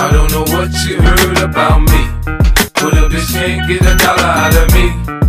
I don't know what you heard about me, but a bitch can't get $1 out of me.